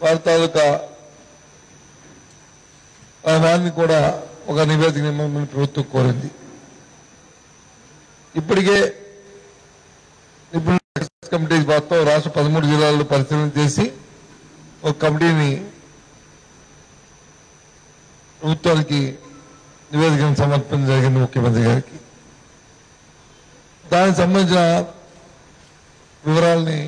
తాలూకా వారిని కూడా ఒక నివేదిక ఇవ్వమని ప్రభుత్వం కోరింది. ఇప్పటికే కమిటీ మొత్తం రాష్ట్ర 13 జిల్లాల్లో పరిశీలన చేసి ఒక కమిటీని ప్రభుత్వానికి నివేదికను సమర్పించడం జరిగింది ముఖ్యమంత్రి గారికి. దానికి సంబంధించిన వివరాలని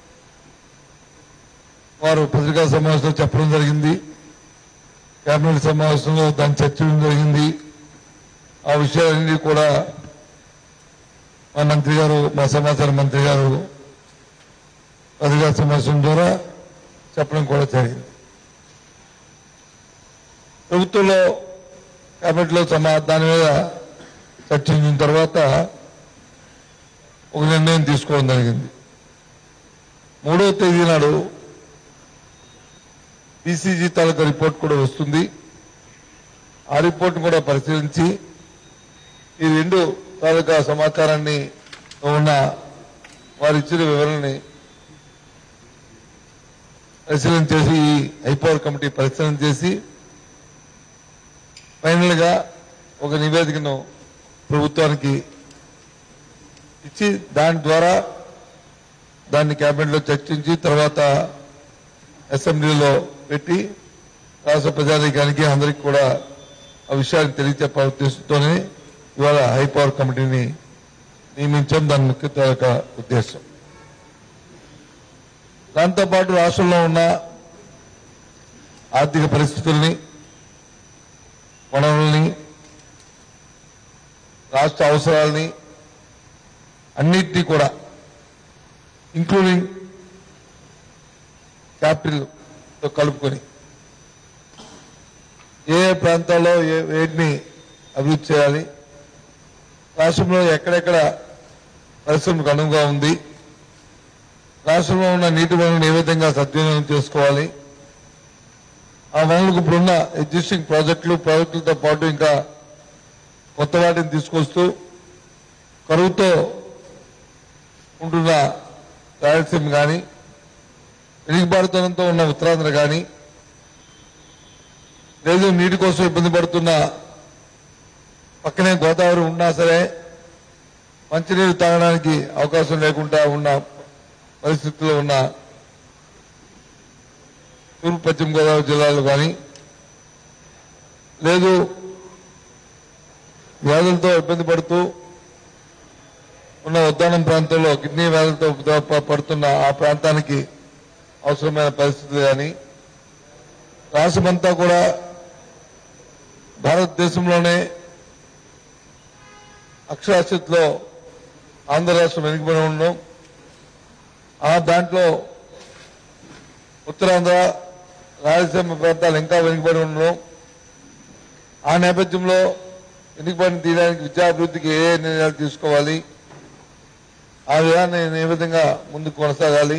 వారు పత్రికా సమావేశంలో చెప్పడం జరిగింది. కేబినెట్ సమావేశంలో దాన్ని చర్చించడం జరిగింది. ఆ విషయాలన్నీ కూడా మా మంత్రి గారు, మా సమాచార మంత్రి గారు పత్రికా సమావేశం ద్వారా చెప్పడం కూడా జరిగింది. ప్రభుత్వంలో కేబినెట్లో దాని మీద చర్చించిన తర్వాత ఒక నిర్ణయం తీసుకోవడం జరిగింది. 3వ తేదీ నాడు బీసీజీ తాలూకా రిపోర్ట్ కూడా వస్తుంది. ఆ రిపోర్ట్ కూడా పరిశీలించి ఈ 2 తాలూకా సమాచారాన్ని ఉన్న వారు ఇచ్చిన వివరాలని పరిశీలన చేసి ఈ హైపవర్ కమిటీ పరిశీలన చేసి ఫైనల్ గా ఒక నివేదికను ప్రభుత్వానికి ఇచ్చి దాని ద్వారా దాన్ని కేబినెట్ లో చర్చించి తర్వాత అసెంబ్లీలో పెట్టి రాష్ట్ర ప్రజానీకానికి అందరికీ కూడా ఆ విషయాన్ని తెలియచెప్పే ఉద్దేశంతోనే ఇవాళ హైపవర్ కమిటీని నియమించడం దాని ముఖ్య ఉద్దేశం. దాంతోపాటు రాష్ట్రంలో ఉన్న ఆర్థిక పరిస్థితుల్ని, వనరుల్ని, రాష్ట్ర అవసరాలని అన్నిటినీ కూడా ఇంక్లూడింగ్ క్యాపిటల్తో కలుపుకొని ఏ ప్రాంతాల్లో వేటిని అభివృద్ధి చేయాలి, రాష్ట్రంలో ఎక్కడెక్కడ పరిశ్రమకు అనువుగా ఉంది, రాష్ట్రంలో ఉన్న నీటి వనరులను ఏ విధంగా సద్వినియోగం చేసుకోవాలి, ఆ వనరులకు ఇప్పుడున్న ఎగ్జిస్టింగ్ ప్రాజెక్టులతో పాటు ఇంకా కొత్త వాటిని తీసుకొస్తూ కరువుతో ఉంటున్న రాయలసీమ కానీ, వెనుకబాటుతనంతో ఉన్న ఉత్తరాంధ్ర కానీ, లేదు నీటి కోసం ఇబ్బంది పడుతున్న పక్కనే గోదావరి ఉన్నా సరే మంచినీరు తాగడానికి అవకాశం లేకుండా ఉన్న పరిస్థితుల్లో ఉన్న తూర్పు పశ్చిమ గోదావరి జిల్లాలో కానీ, లేదు వ్యాధులతో ఇబ్బంది పడుతూ ఉన్న ఉద్దానం ప్రాంతంలో కిడ్నీ వ్యాధులతో పడుతున్న ఆ ప్రాంతానికి అవసరమైన పరిస్థితులు కానీ, రాష్ట్రమంతా కూడా భారతదేశంలోనే అక్షరాస్యతలో ఆంధ్ర రాష్ట్రం వెనుకబడి ఉండడం, ఆ దాంట్లో ఉత్తరాంధ్ర రాయలసీమ ప్రాంతాలు ఇంకా వెనుకబడి ఉండడం, ఆ నేపథ్యంలో వెనుకబడిని తీయడానికి విద్యాభివృద్ధికి ఏ నిర్ణయాలు తీసుకోవాలి, ఆ విధాన్ని ఏ విధంగా ముందుకు కొనసాగాలి,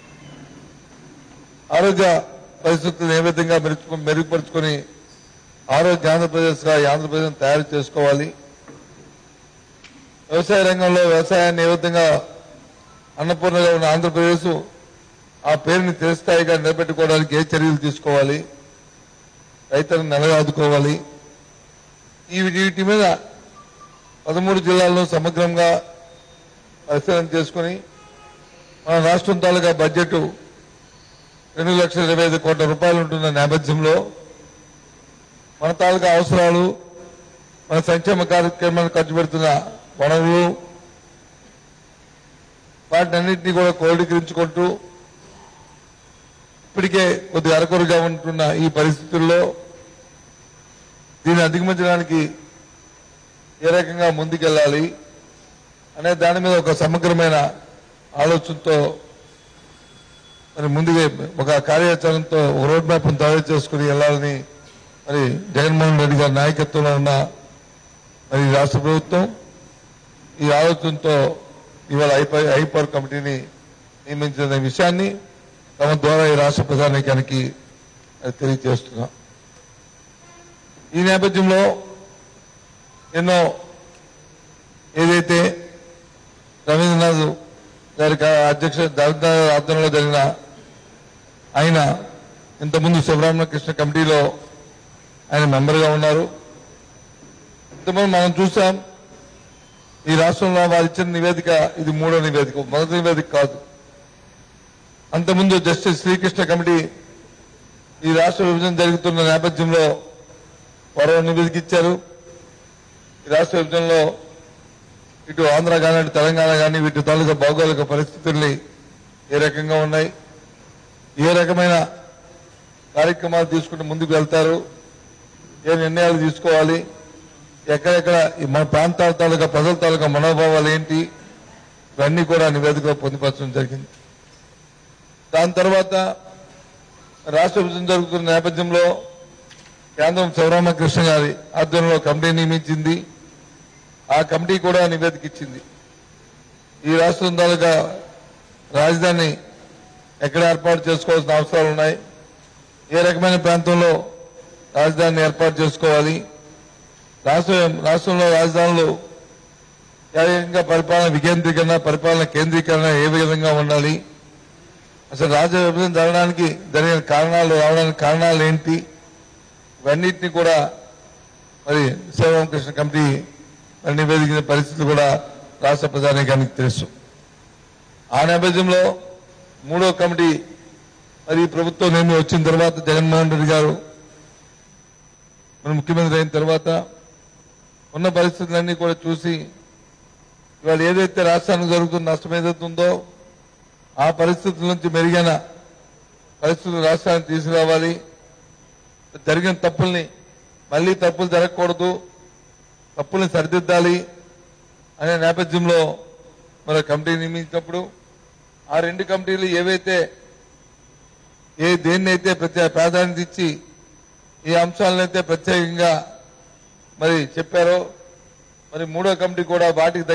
ఆరోగ్య పరిస్థితులను ఏ విధంగా మెరుగుపరుచుకొని ఆరోగ్య ఆంధ్రప్రదేశ్గా ఆంధ్రప్రదేశ్ తయారు చేసుకోవాలి, వ్యవసాయ రంగంలో వ్యవసాయాన్ని ఏ విధంగా అన్నపూర్ణగా ఉన్న ఆంధ్రప్రదేశ్ ఆ పేరుని చిరస్థాయిగా నిలబెట్టుకోవడానికి ఏ చర్యలు తీసుకోవాలి, రైతులను నెలగాదుకోవాలి, వీటి మీద 13 జిల్లాల్లో సమగ్రంగా పరిశీలన చేసుకుని మన రాష్ట్రం తాలూకా బడ్జెట్ 2,25,000 కోట్ల రూపాయలు ఉంటున్న నేపథ్యంలో మన తాలూకా అవసరాలు, మన సంక్షేమ కార్యక్రమాలు ఖర్చు పెడుతున్న వనరులు వాటినన్నింటినీ కూడా క్రోడీకరించుకుంటూ ఇప్పటికే కొద్దిగా అరకొరగా ఉంటున్న ఈ పరిస్థితుల్లో దీన్ని అధిగమించడానికి ఏ రకంగా ముందుకెళ్లాలి అనే దాని మీద ఒక సమగ్రమైన ఆలోచనతో మరి ముందుగా ఒక కార్యాచరణతో ఒక రోడ్ మ్యాప్ తయారు చేసుకుని వెళ్లాలని మరి జగన్మోహన్ రెడ్డి గారి నాయకత్వంలో ఉన్న మరి రాష్ట్ర ప్రభుత్వం ఈ ఆలోచనతో ఇవాళ హైపవర్ కమిటీని నియమించిన విషయాన్ని తమ ద్వారా ఈ రాష్ట్ర ప్రజానీకానికి తెలియజేస్తున్నాం. ఈ నేపథ్యంలో ఎన్నో ఏదైతే రవీంద్రనాథ్ గారి ఆధ్వర్యంలో జరిగిన ఆయన ఇంతకుముందు శివరామకృష్ణ కమిటీలో ఆయన మెంబర్గా ఉన్నారు. ఇంతకుముందు మనం చూసాం ఈ రాష్ట్రంలో వారు ఇచ్చిన నివేదిక ఇది 3వ నివేదిక, మొదటి నివేదిక కాదు. అంతకుముందు జస్టిస్ శ్రీకృష్ణ కమిటీ ఈ రాష్ట్ర విభజన జరుగుతున్న నేపథ్యంలో వారు నివేదిక ఇచ్చారు. ఈ రాష్ట్ర విభజనలో ఇటు ఆంధ్ర కానీ అటు తెలంగాణ కానీ వీటి తాలూకా భౌగోళిక పరిస్థితుల్ని ఏ రకంగా ఉన్నాయి, ఏ రకమైన కార్యక్రమాలు తీసుకుంటూ ముందుకు వెళ్తారు, ఏ నిర్ణయాలు తీసుకోవాలి, ఎక్కడెక్కడ మన ప్రాంతాల తాలూకా ప్రజల తాలూకా మనోభావాలు ఏంటి, ఇవన్నీ కూడా నివేదికలో పొందుపరచడం జరిగింది. దాని తర్వాత రాష్ట్ర విభజన జరుగుతున్న నేపథ్యంలో కేంద్రం శివరామకృష్ణ గారి ఆధ్వర్యంలో కమిటీ నియమించింది. ఆ కమిటీ కూడా నివేదిక ఇచ్చింది. ఈ రాష్ట్రం తాలూకా రాజధాని ఎక్కడ ఏర్పాటు చేసుకోవాల్సిన అవసరాలు ఉన్నాయి, ఏ రకమైన ప్రాంతంలో రాజధానిని ఏర్పాటు చేసుకోవాలి, రాష్ట్రంలో రాజధానులు ఏ విధంగా పరిపాలన వికేంద్రీకరణ పరిపాలన కేంద్రీకరణ ఏ విధంగా ఉండాలి, అసలు రాజ్య విభజన జరగడానికి జరిగిన రావడానికి కారణాలు ఏంటి, ఇవన్నిటిని కూడా మరి శివరామకృష్ణ కమిటీ నివేదించిన పరిస్థితి కూడా రాష్ట్ర ప్రజానీకానికి తెలుసు. ఆ నేపథ్యంలో 3వ కమిటీ మరి ప్రభుత్వం నియమనం వచ్చిన తర్వాత జగన్మోహన్ రెడ్డి గారు మన ముఖ్యమంత్రి అయిన తర్వాత ఉన్న పరిస్థితులన్నీ కూడా చూసి ఇవాళ ఏదైతే రాష్ట్రానికి జరుగుతున్న నష్టం ఏదైతే ఉందో ఆ పరిస్థితుల నుంచి మెరుగైన పరిస్థితులు రాష్ట్రానికి తీసుకురావాలి, జరిగిన తప్పుల్ని మళ్లీ తప్పులు జరగకూడదు, తప్పుల్ని సరిదిద్దాలి అనే నేపథ్యంలో మన కమిటీ నియమించినప్పుడు ఆ 2 కమిటీలు ఏవైతే దేన్నైతే ప్రాధాన్యత ఇచ్చి ఈ అంశాలనైతే ప్రత్యేకంగా మరి చెప్పారో మరి 3వ కమిటీ కూడా వాటికి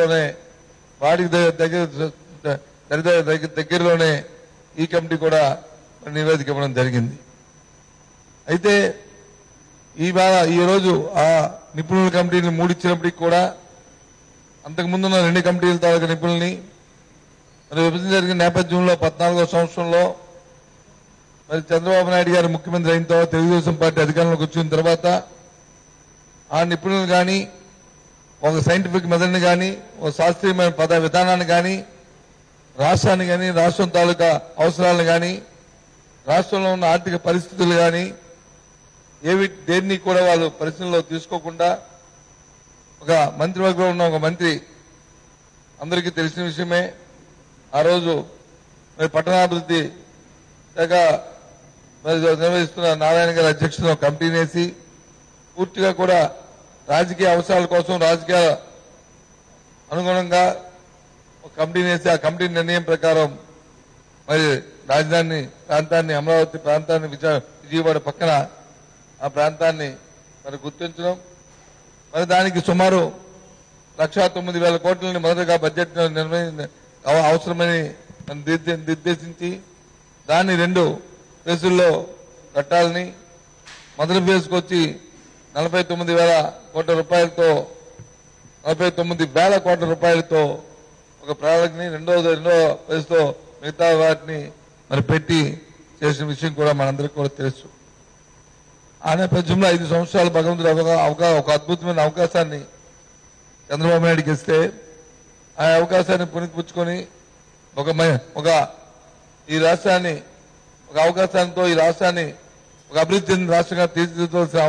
దగ్గరలోనే ఈ కమిటీ కూడా నివేదిక ఇవ్వడం జరిగింది. అయితే ఈ రోజు ఆ నిపుణుల కమిటీని 3 ఇచ్చినప్పటికీ కూడా అంతకుముందున్న 2 కమిటీల తాలూకా నిపుణుల్ని మరి విభజన జరిగిన నేపథ్యంలో 14వ సంవత్సరంలో మరి చంద్రబాబు నాయుడు గారు ముఖ్యమంత్రి అయిన తర్వాత తెలుగుదేశం పార్టీ అధికారంలోకి వచ్చిన తర్వాత ఆ నిపుణులు కానీ ఒక సైంటిఫిక్ మెథడ్ని కానీ ఒక శాస్త్రీయమైన పద విధానాన్ని కానీ రాష్ట్రాన్ని కానీ రాష్ట్రం తాలూకా అవసరాలను కానీ రాష్ట్రంలో ఉన్న ఆర్థిక పరిస్థితులు కానీ దేన్ని కూడా వాళ్ళు పరిశీలనలో తీసుకోకుండా ఒక మంత్రివర్గంలో ఉన్న ఒక మంత్రి అందరికీ తెలిసిన విషయమే ఆ రోజు మరి పట్టణాభివృద్ధి శాఖ నిర్వహిస్తున్న నారాయణ గారి అధ్యక్షతన కమిటీని వేసి పూర్తిగా కూడా రాజకీయ అవసరాల కోసం రాజకీయ అనుగుణంగా ఒక కమిటీని వేసి ఆ కమిటీ నిర్ణయం ప్రకారం మరి రాజధాని ప్రాంతాన్ని అమరావతి ప్రాంతాన్ని విజయవాడ పక్కన ఆ ప్రాంతాన్ని మరి గుర్తించడం, మరి దానికి సుమారు 1,09,000 కోట్లని మొదటగా బడ్జెట్ అవసరమని నిర్దేశించి దాన్ని 2 ఫేజుల్లో కట్టాలని మొదటి ఫేజ్కి వచ్చి 49,000 కోట్ల రూపాయలతో 49,000 కోట్ల రూపాయలతో ఒక ప్రాజెక్ట్ని రెండో ఫేజ్తో మిగతా వాటిని మరి పెట్టి చేసిన విషయం కూడా మనందరికీ కూడా తెలుసు. ఆ నేపథ్యంలో 5 సంవత్సరాలు భగవంతుడు ఒక అద్భుతమైన అవకాశాన్ని చంద్రబాబు నాయుడుకి ఇస్తే ఆ అవకాశాన్ని పుణికిపుచ్చుకొని ఒక ఈ రాష్ట్రాన్ని ఒక అవకాశంతో ఈ రాష్ట్రాన్ని ఒక అభివృద్ధి చెందిన రాష్ట్రంగా తీర్చిదిద్దవలసిన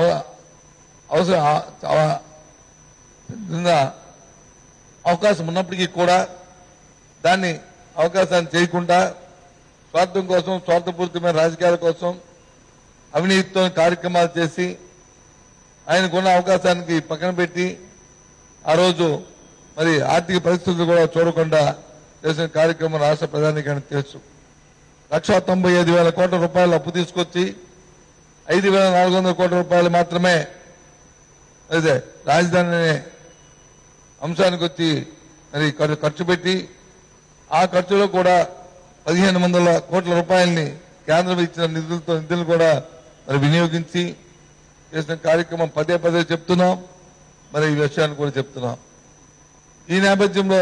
అవకాశం ఉన్నప్పటికీ కూడా దాన్ని అవకాశాన్ని చేయకుండా స్వార్థం కోసం స్వార్థపూరితమైన రాజకీయాల కోసం అవినీతితో కార్యక్రమాలు చేసి ఆయనకున్న అవకాశానికి పక్కన పెట్టి ఆ రోజు మరి ఆర్థిక పరిస్థితులు కూడా చూడకుండా చేసిన కార్యక్రమం రాష్ట్ర ప్రధానికి తెలుసు. 1,95,000 కోట్ల రూపాయలు అప్పు తీసుకొచ్చి 5,400 కోట్ల రూపాయలు మాత్రమే అదే రాజధాని అంశానికి వచ్చి మరి ఖర్చు పెట్టి ఆ ఖర్చులో కూడా 1,500 కోట్ల రూపాయలని కేంద్రం ఇచ్చిన నిధులు కూడా మరి వినియోగించి చేసిన కార్యక్రమం పదే చెప్తున్నాం, మరి ఈ విషయాన్ని కూడా చెప్తున్నాం. ఈ నేపథ్యంలో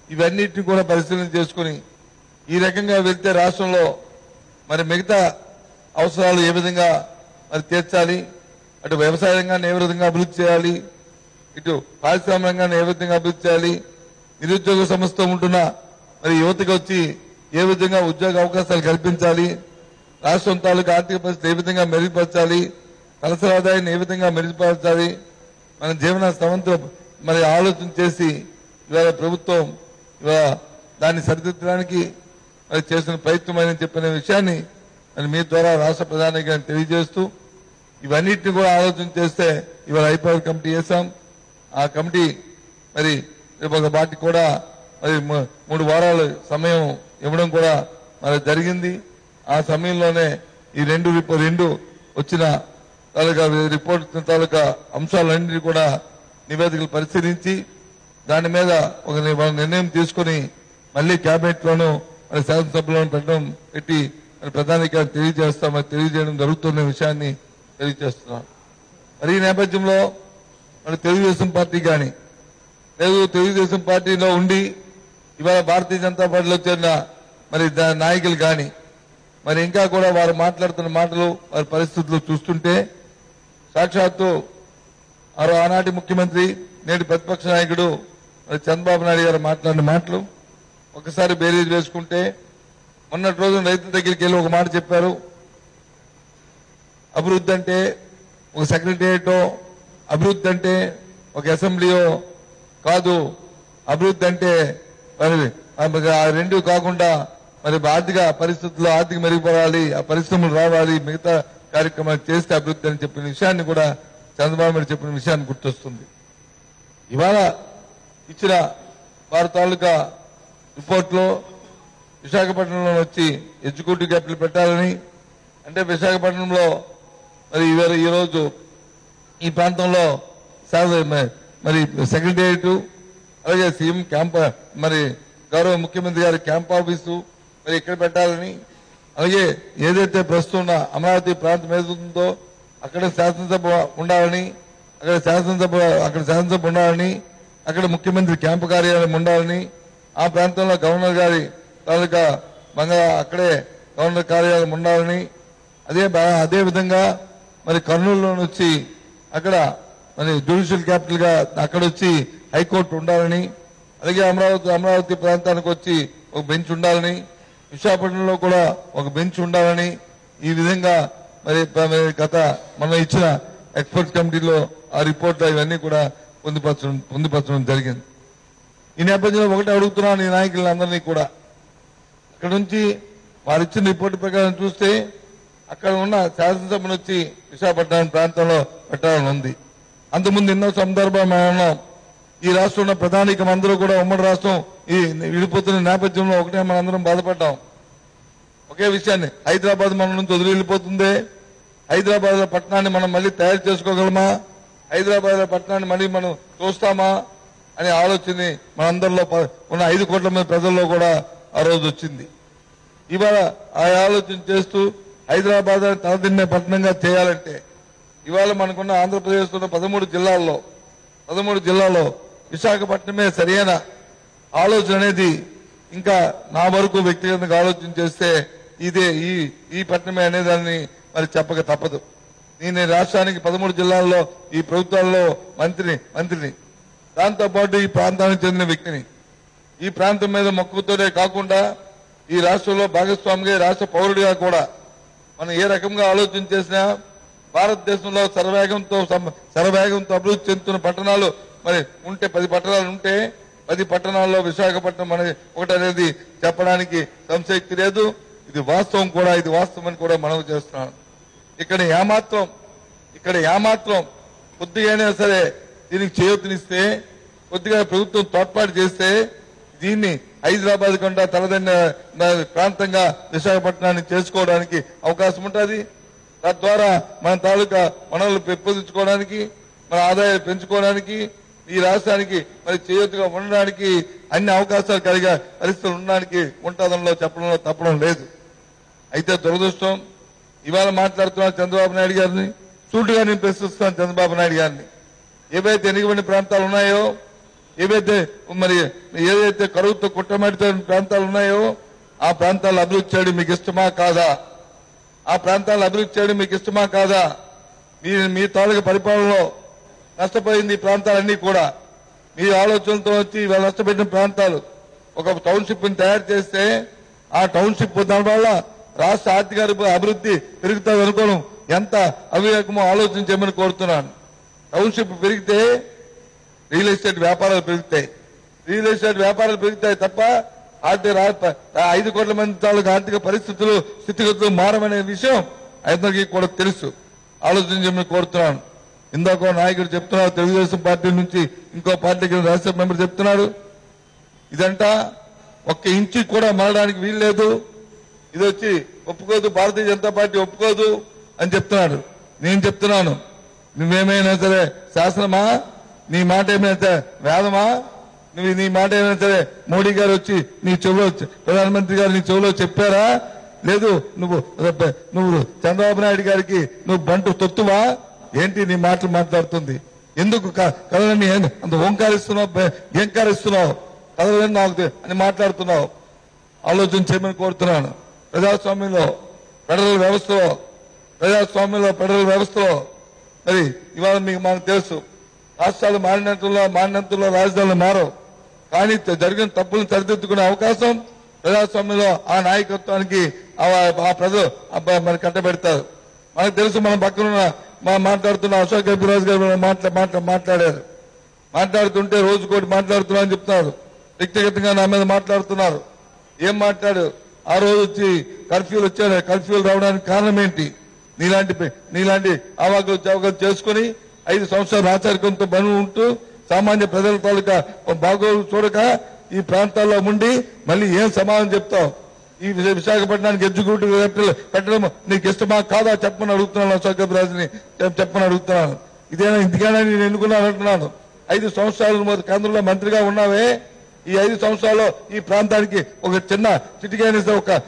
ఇవన్నిటిని కూడా పరిశీలన చేసుకుని ఈ రకంగా వెళ్తే రాష్ట్రంలో మరి మిగతా అవసరాలు ఏ విధంగా మరి తీర్చాలి, అటు వ్యవసాయ రంగాన్ని ఏ విధంగా అభివృద్ధి చేయాలి, ఇటు పారిశ్రామిక రంగాన్ని ఏ విధంగా అభివృద్ధి చేయాలి, నిరుద్యోగ సమస్యతో ఉంటున్న మరి యువతకు వచ్చి ఏ విధంగా ఉద్యోగ అవకాశాలు కల్పించాలి, రాష్ట్రం తాలూకు ఆర్థిక పరిస్థితి ఏ విధంగా మెరుగుపరచాలి, తలసరి ఆదాయాన్ని ఏ విధంగా మెరుగుపరచాలి, మన జీవన స్థవంతో మరి ఆలోచన చేసి ఇవాళ ప్రభుత్వం ఇవాళ దాన్ని సరిదిద్దడానికి మరి చేసిన ప్రయత్నమని చెప్పిన విషయాన్ని మరి మీ ద్వారా రాష్ట్ర ప్రధానికి తెలియజేస్తూ ఇవన్నిటిని కూడా ఆలోచన చేస్తే ఇవాళ ఐపవర్ కమిటీ చేశాం. ఆ కమిటీ మరి రేపు ఒక వాటికి కూడా మరి 3 వారాల సమయం ఇవ్వడం కూడా మరి జరిగింది. ఆ సమయంలోనే ఈ రెండు వచ్చిన తాలూకా రిపోర్ట్ తాలూకా అంశాలన్నింటినీ కూడా నివేదికలు పరిశీలించి దాని మీద ఒక నిర్ణయం తీసుకుని మళ్లీ కేబినెట్ లోను మరి శాసనసభలోను పెట్టి మరి ప్రధానికి తెలియజేయడం జరుగుతున్న విషయాన్ని తెలియజేస్తున్నాను. మరి ఈ నేపథ్యంలో మరి తెలుగుదేశం పార్టీ కానీ లేదు తెలుగుదేశం పార్టీలో ఉండి ఇవాళ భారతీయ జనతా పార్టీలో చేరిన మరి నాయకులు కానీ మరి ఇంకా కూడా వారు మాట్లాడుతున్న మాటలు వారి పరిస్థితులు చూస్తుంటే సాక్షాత్తు ఆనాటి ముఖ్యమంత్రి నేటి ప్రతిపక్ష నాయకుడు మరి చంద్రబాబు నాయుడు గారు మాట్లాడిన మాటలు ఒకసారి బేరీజ్ వేసుకుంటే మొన్నటి రోజున రైతుల దగ్గరికి వెళ్ళి ఒక మాట చెప్పారు. అభివృద్ధి అంటే ఒక సెక్రటేరియటో, అభివృద్ధి అంటే ఒక అసెంబ్లీయో కాదు, అభివృద్ధి అంటే మరి ఆ రెండు కాకుండా మరి ఆర్థిక పరిస్థితుల్లో ఆర్థిక మెరుగుపడాలి, ఆ పరిశ్రమలు రావాలి, మిగతా కార్యక్రమాలు చేస్తే అభివృద్ధి అని చెప్పిన విషయాన్ని కూడా చంద్రబాబు నాయుడు చెప్పిన విషయాన్ని గుర్తొస్తుంది. ఇవాళ ఇచ్చిన వారి తాలూకా రిపోర్ట్లో విశాఖపట్నంలో వచ్చి ఎగ్జిక్యూటివ్ క్యాపిటల్ పెట్టాలని, అంటే విశాఖపట్నంలో మరి ఈరోజు ఈ ప్రాంతంలో మరి సెక్రటేరియట్ అలాగే సీఎం క్యాంప్ మరి గౌరవ ముఖ్యమంత్రి గారి క్యాంప్ ఆఫీసు మరి ఇక్కడ పెట్టాలని, అలాగే ఏదైతే ప్రస్తుతం ఉన్న అమరావతి ప్రాంతం ఏదైతుందో అక్కడ శాసనసభ ఉండాలని, అక్కడ శాసనసభ ఉండాలని, అక్కడ ముఖ్యమంత్రి క్యాంపు కార్యాలయం ఉండాలని, ఆ ప్రాంతంలో గవర్నర్ గారి తాలూకా అక్కడే గవర్నర్ కార్యాలయం ఉండాలని, అదే విధంగా మరి కర్నూలులో వచ్చి అక్కడ మరి జ్యుడిషియల్ క్యాపిటల్ గా అక్కడ వచ్చి హైకోర్టు ఉండాలని, అలాగే అమరావతి ప్రాంతానికి వచ్చి ఒక బెంచ్ ఉండాలని, విశాఖపట్నంలో కూడా ఒక బెంచ్ ఉండాలని, ఈ విధంగా మరి మనం ఇచ్చిన ఎక్స్పర్ట్ కమిటీలో ఆ రిపోర్ట్లో ఇవన్నీ కూడా పొందుపరచడం జరిగింది. ఈ నేపథ్యంలో ఒకటి అడుగుతున్నాను ఈ నాయకులందరినీ కూడా, అక్కడ నుంచి వారు ఇచ్చిన రిపోర్టు ప్రకారం చూస్తే అక్కడ ఉన్న శాసనసభను వచ్చి విశాఖపట్నం ప్రాంతంలో పెట్టాలని ఉంది. అంతకుముందు ఎన్నో సందర్భాలు మనం ఈ రాష్ట్రంలో ప్రధానికం అందరూ కూడా ఉమ్మడి రాష్ట్రం ఈ విడిపోతున్న నేపథ్యంలో ఒకటే మనందరం బాధపడ్డాం. ఒకే విషయాన్ని, హైదరాబాద్ మన నుంచి వదిలి వెళ్ళిపోతుంది, హైదరాబాద్ పట్టణాన్ని మనం మళ్ళీ తయారు చేసుకోగలమా, హైదరాబాద్ పట్టణాన్ని మళ్ళీ మనం చూస్తామా అనే ఆలోచన మనందరిలో ఉన్న 5 కోట్ల మంది ప్రజల్లో కూడా ఆ రోజు వచ్చింది. ఇవాళ ఆ ఆలోచన చేస్తూ హైదరాబాద్ తలదిన్నే పట్టణంగా చేయాలంటే ఇవాళ మనకున్న ఆంధ్రప్రదేశ్ లో 13 జిల్లాల్లో విశాఖపట్నమే సరైన ఆలోచన అనేది ఇంకా నా వరకు వ్యక్తిగతంగా ఆలోచన చేస్తే ఇదే ఈ పట్టణమే అనేదాన్ని మరి చెప్పక తప్పదు. నేను రాష్ట్రానికి 13 జిల్లాల్లో ఈ ప్రభుత్వాల్లో మంత్రిని, దాంతోపాటు ఈ ప్రాంతానికి చెందిన వ్యక్తిని, ఈ ప్రాంతం మీద మక్కువతోనే కాకుండా ఈ రాష్ట్రంలో భాగస్వామిగా రాష్ట్ర పౌరుడిగా కూడా మనం ఏ రకంగా ఆలోచన చేసినా భారతదేశంలో శరవేగంతో అభివృద్ధి చెందుతున్న పట్టణాలు మరి ఉంటే 10 పట్టణాలు ఉంటే 10 పట్టణాల్లో విశాఖపట్నం ఒకటి అనేది చెప్పడానికి సంశక్తి లేదు. ఇది వాస్తవం కూడా, ఇది వాస్తవం అని కూడా మనవి చేస్తున్నాను. ఇక్కడ ఏమాత్రం కొద్దిగానే సరే దీనికి చేయూతనిస్తే, కొద్దిగా ప్రభుత్వం తోడ్పాటు చేస్తే దీన్ని హైదరాబాద్ కంటే తలదన్న ప్రాంతంగా విశాఖపట్నాన్ని చేసుకోవడానికి అవకాశం ఉంటుంది. తద్వారా మన తాలూకా వనరులు పెంపొందించుకోవడానికి, మన ఆదాయాలు పెంచుకోవడానికి, ఈ రాష్ట్రానికి మరి చేయూతగా ఉండడానికి అన్ని అవకాశాలు కలిగే పరిస్థితులు ఉండడానికి ఉంటుందనలో చెప్పడంలో తప్పడం లేదు. అయితే దురదృష్టం ఇవాళ మాట్లాడుతున్న చంద్రబాబు నాయుడు గారిని సూటిగా నేను ప్రశ్నిస్తున్నాను. చంద్రబాబు నాయుడు గారిని ఏవైతే వెనుకబడిన ప్రాంతాలు ఉన్నాయో, ఏదైతే కరువుతో కుట్టమడితే ప్రాంతాలు ఉన్నాయో ఆ ప్రాంతాలు అభివృద్ధి చేయడం మీకు ఇష్టమా కాదా? ఆ ప్రాంతాలను అభివృద్ధి చేయడం మీకు ఇష్టమా కాదా? మీ తాలూకా పరిపాలనలో నష్టపోయింది ఈ ప్రాంతాలన్నీ కూడా మీ ఆలోచనలతో వచ్చి ఇవాళ నష్టపెట్టిన ప్రాంతాలు. ఒక టౌన్షిప్ ని తయారు చేస్తే ఆ టౌన్షిప్ దాని వల్ల రాష్ట్ర ఆర్థిక అభివృద్ధి పెరుగుతుంది అనుకోవడం ఎంత అవివేకమో ఆలోచన చేయమని కోరుతున్నాను. టౌన్షిప్ పెరిగితే రియల్ ఎస్టేట్ వ్యాపారాలు పెరుగుతాయి. రియల్ ఎస్టేట్ వ్యాపారాలు పెరుగుతాయి తప్ప 5 కోట్ల మంది తాలూకు ఆర్థిక పరిస్థితులు స్థితిగతులు మారమనే విషయం అందరికీ కూడా తెలుసు. ఆలోచన చేయమని కోరుతున్నాను. ఇందాక నాయకుడు చెప్తున్నారు, తెలుగుదేశం పార్టీ నుంచి ఇంకో పార్టీకి రాజ్యసభ మెంబర్ చెప్తున్నాడు, ఇదంతా ఒక్క ఇంచు కూడా మారడానికి వీల్లేదు, ఇది వచ్చి ఒప్పుకోదు, భారతీయ జనతా పార్టీ ఒప్పుకోదు అని చెప్తున్నాడు. నేను చెప్తున్నాను, నువ్వేమైనా సరే శాసనమా, నీ మాట ఏమైనా సరే వేదమా, నీ మాట ఏమైనా సరే మోడీ గారు వచ్చి నీ చెవులో, ప్రధానమంత్రి గారు నీ చెవులో చెప్పారా? లేదు. నువ్వు చంద్రబాబు నాయుడు గారికి నువ్వు బంటు తొత్తువా ఏంటి నీ మాటలు మాట్లాడుతుంది? ఎందుకు కథలని అంత ఓంకారిస్తున్నావు, ఏంకారిస్తున్నావు, కథలని నాకు అని మాట్లాడుతున్నావు? ఆలోచన చేయమని కోరుతున్నాను. ప్రజాస్వామ్యంలో ఫెడరల్ వ్యవస్థలో మరి ఇవాళ మనకు తెలుసు, రాష్ట్రాలు మారినంతలో రాజధానులు మారవు. కానీ జరిగిన తప్పులను సరిదిద్దుకునే అవకాశం ప్రజాస్వామ్యంలో ఆ నాయకత్వానికి ఆ ప్రజలు మరి కట్టబెడతారు. మనకు తెలుసు, మన పక్కన మాట్లాడుతున్న అశోక్ గజపతిరాజు గారు మాట్లాడారు. మాట్లాడుతుంటే రోజుకోటి మాట్లాడుతున్నా అని చెప్తున్నారు. వ్యక్తిగతంగా నా మీద మాట్లాడుతున్నారు. ఏం మాట్లాడు? ఆ రోజు వచ్చి కర్ఫ్యూలు రావడానికి కారణం ఏంటి? నీలాంటి అవాకులు చవకలు చేసుకుని 5 సంవత్సరాలు రాచరికంతో బను ఉంటూ సామాన్య ప్రజల తాలూకా బాగోలు చూడక ఈ ప్రాంతాల్లో ఉండి మళ్ళీ ఏం సమాధానం చెప్తావు? ఈ విశాఖపట్నానికి ఎగ్జిక్యూటివ్ డైరెక్టర్ పెట్టడం నీకు ఇష్టమా కాదా చెప్పమని అడుగుతున్నాను. అశోక్ గజపతిరాజుని చెప్పమని అడుగుతున్నాను. ఇందుకైనా నేను ఎన్నుకున్నాను అంటున్నాను. 5 సంవత్సరాలు కేంద్రంలో మంత్రిగా ఉన్నావే, ఈ 5 సంవత్సరాల్లో ఈ ప్రాంతానికి ఒక చిన్న చిటికైన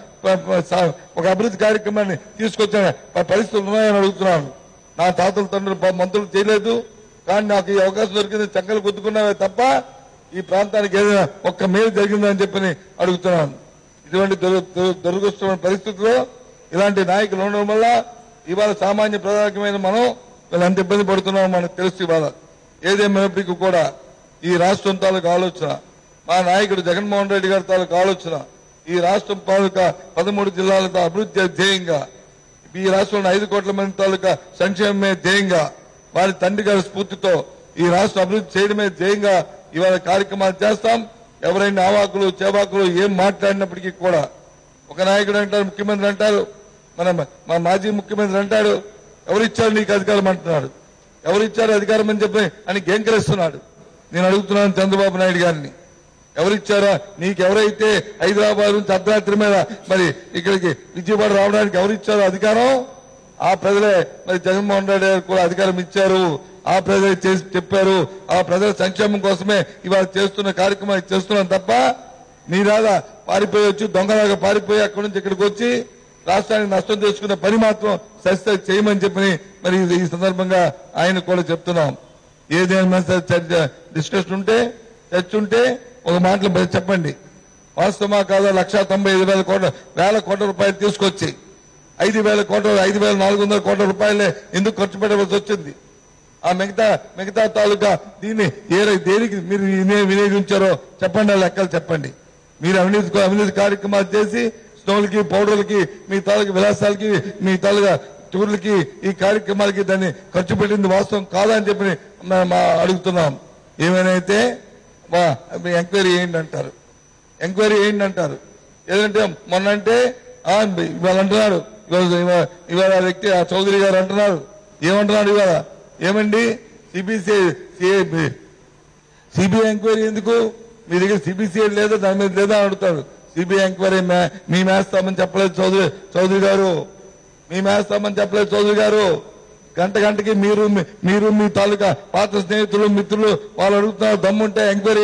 ఒక అభివృద్ధి కార్యక్రమాన్ని తీసుకొచ్చిన పరిస్థితులు ఉన్నాయని అడుగుతున్నాను. నా తాతల తండ్రులు మంత్రులు చేయలేదు, కానీ నాకు ఈ అవకాశం దొరికింది, చక్కలు గుద్దుకున్నావే తప్ప ఈ ప్రాంతానికి ఏదైనా ఒక్క మేలు జరిగిందని చెప్పని అడుగుతున్నాను. ఇటువంటి దురదృష్టమైన పరిస్థితుల్లో ఇలాంటి నాయకులు ఉండడం వల్ల ఇవాళ సామాన్య ప్రధానమైన మనం ఎంత ఇబ్బంది పడుతున్నామో మనకు తెలుసు. ఇవాళ ఏదేమైనప్పటికీ కూడా ఈ రాష్ట్రం తాలూకు ఆలోచన, మా నాయకుడు జగన్మోహన్ రెడ్డి గారి తాలూకు ఆలోచన, ఈ రాష్ట్రం తాలూకా 13 జిల్లాలతో అభివృద్ధి ధ్యేయంగా, ఈ రాష్ట్రంలో 5 కోట్ల మంది తాలూకా సంక్షేమమే ధ్యేయంగా, వారి తండ్రి గారి స్ఫూర్తితో ఈ రాష్ట్రం అభివృద్ధి చేయడమే ధ్యేయంగా ఇవాళ కార్యక్రమాలు చేస్తాం. ఎవరైనా ఆవాకులు చేవాకులు ఏం మాట్లాడినప్పటికీ కూడా ఒక నాయకుడు అంటారు, ముఖ్యమంత్రి అంటారు, మా మాజీ ముఖ్యమంత్రి అంటాడు, ఎవరిచ్చారు నీకు అధికారం అంటున్నాడు. ఎవరిచ్చారు అధికారం అని చెప్పి అని గేంకరిస్తున్నాడు. నేను అడుగుతున్నాను చంద్రబాబు నాయుడు గారిని, ఎవరిచ్చారా నీకు? ఎవరైతే హైదరాబాద్ నుంచి అర్ధరాత్రి మీద మరి ఇక్కడికి విజయవాడ రావడానికి ఎవరిచ్చారో అధికారం? ఆ ప్రజలే మరి జగన్మోహన్ రెడ్డి గారు కూడా అధికారం ఇచ్చారు. ఆ ప్రజలే చేసి చెప్పారు. ఆ ప్రజల సంక్షేమం కోసమే ఇవాళ చేస్తున్న కార్యక్రమాలు చేస్తున్నాం తప్ప మీరాగా పారిపోయి వచ్చి దొంగలాగా పారిపోయి అక్కడి నుంచి ఇక్కడికి వచ్చి రాష్ట్రానికి నష్టం చేసుకున్న పని మాత్రం సరిగ్గా చేయమని చెప్పని మరి ఈ సందర్భంగా ఆయన కూడా చెప్తున్నాం. ఏదైనా డిస్కషన్ ఉంటే చర్చ ఉంటే ఒక మాటలు చెప్పండి. వాస్తవమా కాదా? 1,95,000 కోట్ల రూపాయలు తీసుకొచ్చి 5,400 కోట్ల రూపాయలే ఎందుకు ఖర్చు పెట్టవలసి వచ్చింది? ఆ మిగతా తాలూకా దీన్ని దేనికి మీరు వినియోగించారో చెప్పండి, ఆ లెక్కలు చెప్పండి. మీరు అవినీతి కార్యక్రమాలు చేసి స్టోన్లకి పౌడర్లకి మీ తాలూకా విలాసాలకి మీ తాలూకా టూర్లకి ఈ కార్యక్రమాలకి దాన్ని ఖర్చు పెట్టింది వాస్తవం కాదా అని చెప్పి అడుగుతున్నాం. ఏమైనా అయితే ఎంక్వైరీ చేయండి అంటారు. ఏదంటే మొన్నంటే ఇవాళ అంటున్నారు, ఇవాళ వ్యక్తి ఆ చౌదరి గారు అంటున్నారు, ఏమంటున్నారు ఇవాళ? ఏమండి సిబిఐ ఎంక్వైరీ ఎందుకు? మీ దగ్గర సిబిసిఐ లేదా, దాని మీద లేదా అడుగుతారు. సిబిఐ ఎంక్వైరీ మేమేస్తామని చెప్పలేదు చౌదరి గారు, మేమేస్తామని చెప్పలేదు చౌదరి గారు. గంటకి మీరు మీ తాలూకా పాత స్నేహితులు మిత్రులు వాళ్ళు అడుగుతున్నారు, దమ్ముంటే ఎంక్వైరీ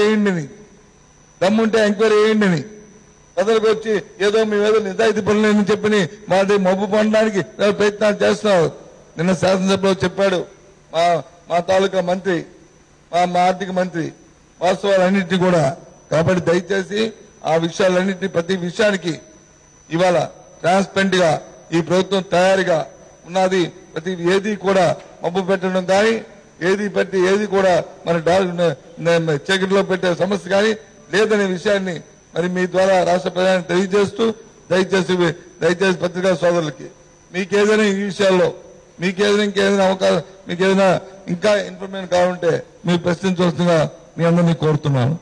చేయండి అని. ప్రజలకు వచ్చి ఏదో మేమేదో నిజాయితీ పనులేని చెప్పి మాది మబ్బు పొందడానికి ప్రయత్నాలు చేస్తున్నారు. నిన్న శాసనసభలో చెప్పాడు మా తాలూకా మంత్రి, మా ఆర్థిక మంత్రి వాస్తవాలన్నింటినీ కూడా. కాబట్టి దయచేసి ఆ విషయాలన్నింటినీ ప్రతి విషయానికి ఇవాళ ట్రాన్స్పరెంట్ గా ఈ ప్రభుత్వం తయారుగా ఉన్నది. ప్రతి ఏది కూడా మబ్బు పెట్టడం కానీ ఏది కూడా మన చీకటిలో పెట్టే సమస్య కానీ లేదనే విషయాన్ని మరి మీ ద్వారా రాష్ట్ర ప్రజానికి తెలియజేస్తూ దయచేసి పత్రికా సోదరులకి మీకేదైనా ఈ విషయాల్లో ఇంకేదైనా అవకాశం మీకేదైనా ఇంకా ఇన్ఫర్మేషన్ కావాలంటే మీరు ప్రశ్నించవలసిందిగా మీ అందరినీ కోరుతున్నాను.